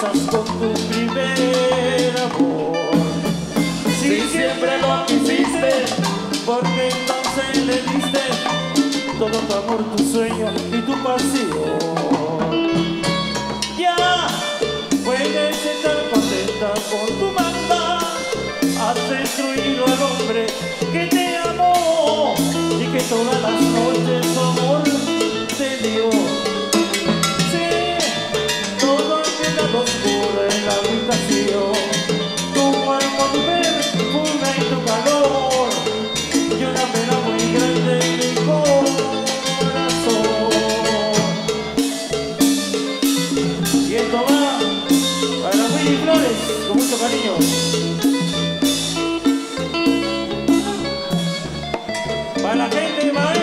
soñabas con tu primer amor. Si siempre lo quisiste, porque entonces le diste todo tu amor, tu sueño y tu pasión. Ya puedes estar contenta con tu maldad. Has destruido al hombre que te amó y que todas las noches su amor te dio. Sí, todo ha quedado oscuro en la habitación. Tu cuerpo, tu perfume y tu calor, y una pena muy grande en mi corazón. Y esto va para Willy Flores, con mucho cariño. Para la gente de Madrid.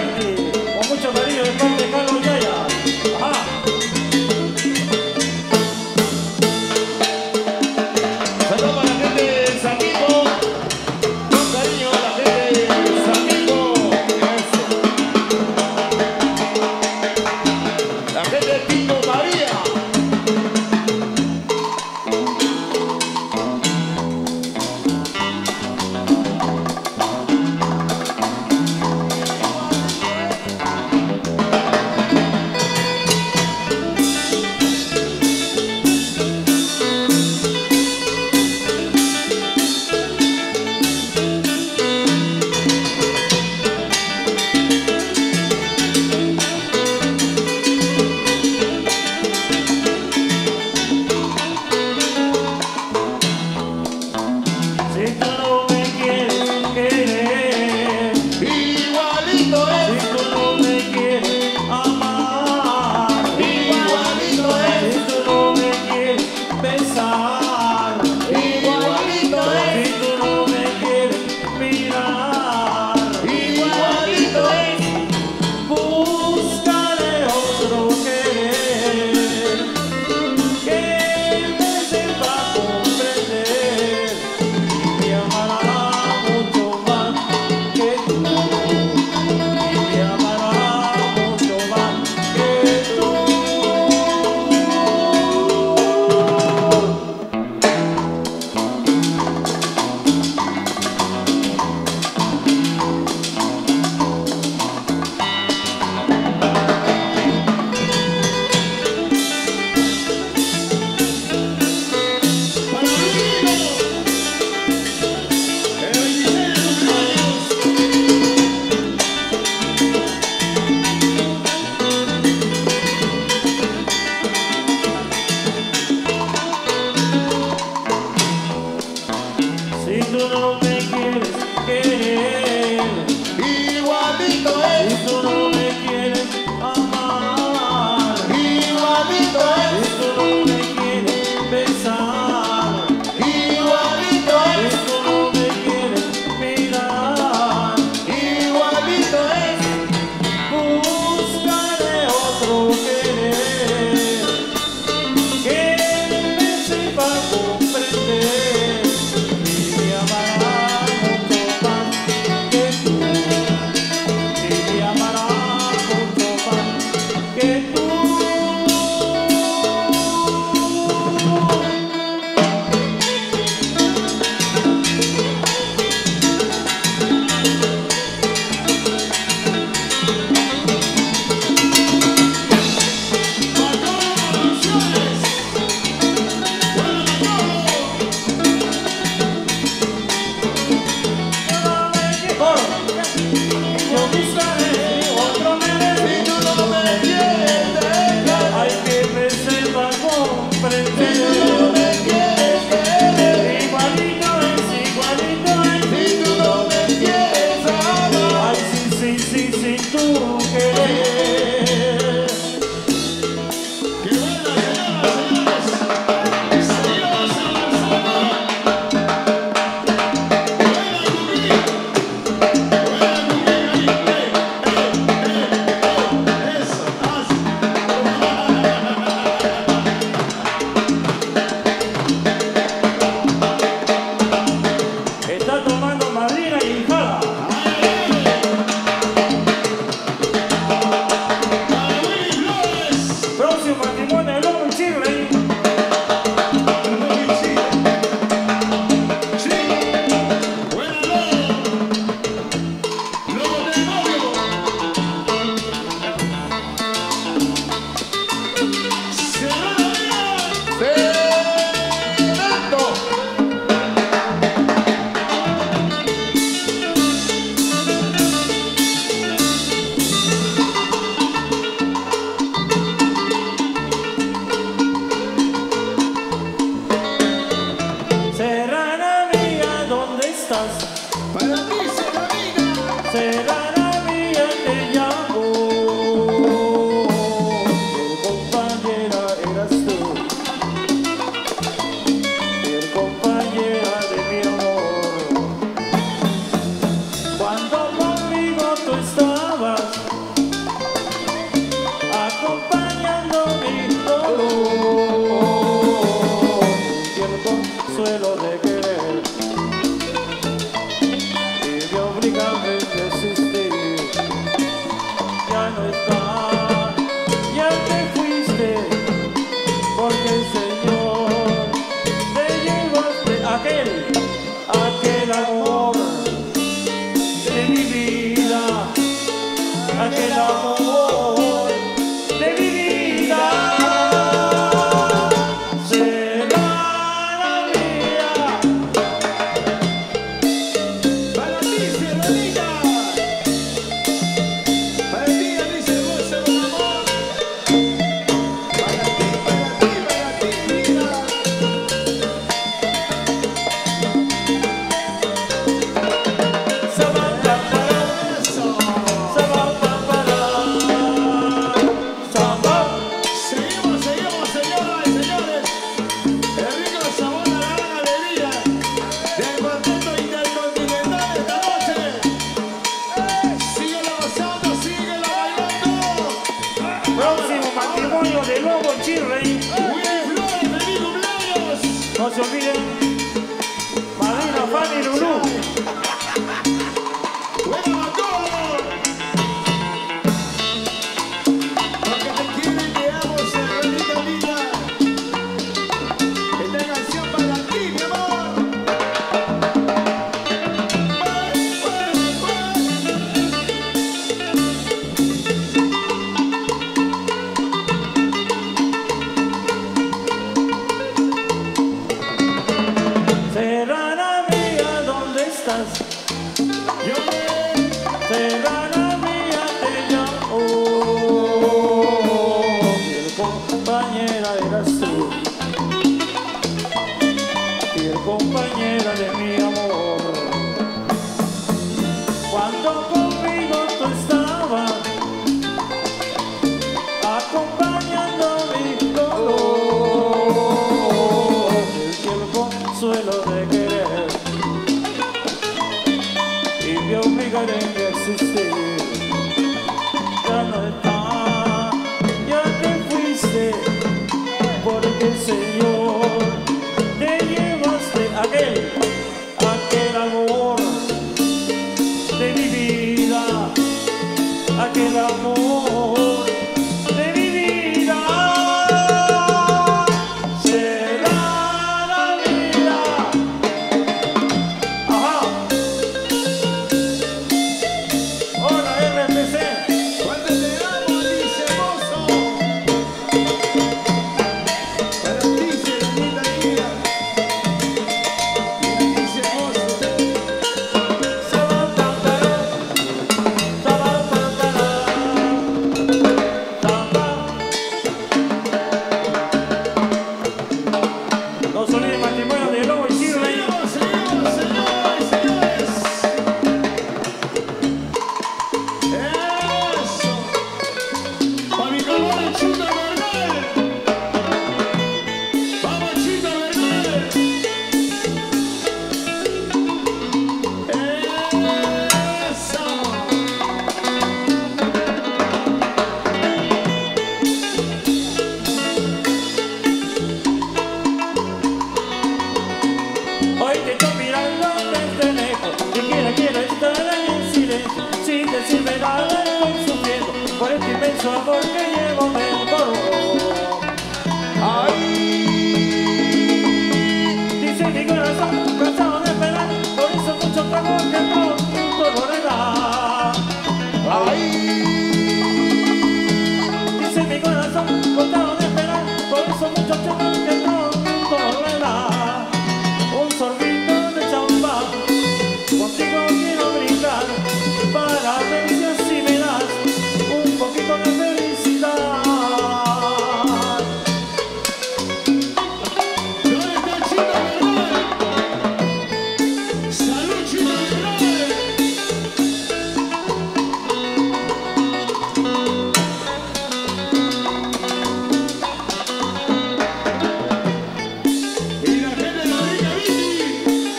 ya no está, ya te fuiste, porque el Señor te llevaste aquel amor de mi vida, aquel amor de mi vida. De Lobo Chirrey. No se olviden, Madina, Fanny, Lulú. Porque te quiero y te amo, señorita linda. Esta canción para ti, mi amor. Serrana mía, ¿dónde estás? Serrana mía, te llamo. Fiel compañera eras tú, fiel compañera de mi amor. Cuando conmigo tú estabas, acompañando mi dolor, el consuelo de querer y me obligaré a existir. Ya no está, ya te fuiste, porque el Señor te llevaste aquel amor de mi vida, aquel amor de mi vida. Hoy te estoy mirando desde lejos y quiero estar ahí en silencio, sin decirme nada estoy sufriendo por este inmenso amor que llevo dentro. Ay, dice mi corazón, cansado de esperar, por eso mucho trago que pronto volverá. Ay, dice mi corazón, cansado de esperar, por eso mucho trago que pronto volverá. Un sorbito de champán, contigo quiero brindar, para ver si así me das un poquito de felicidad. ¿Dónde está el Chino Bernal? ¡Salud, Chino Bernal! Y la gente de la Rica Viti.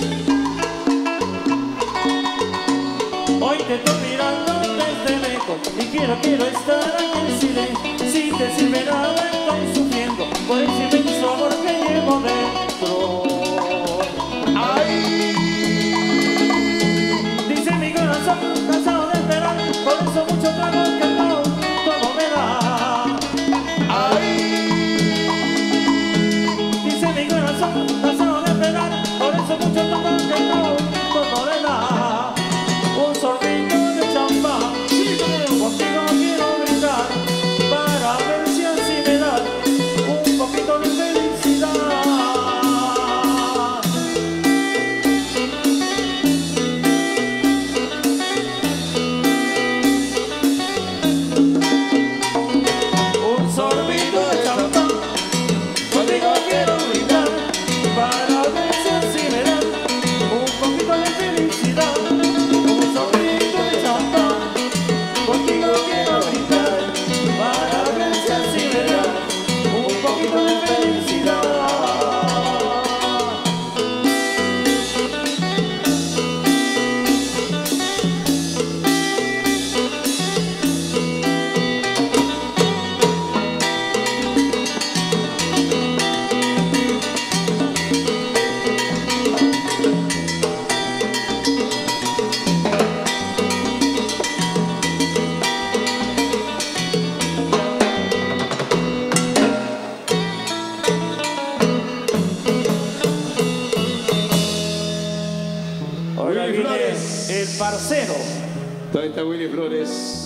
Hoy te estoy mirando desde lejos y quiero estar aquí en silencio, sin decirme nada estoy sufriendo por ese inmenso amor que llevo dentro. ¡Ay! Dice mi corazón, cansado de esperar, por eso mucho trago que pronto Flores. el parcero. Todavía está Willy Flores.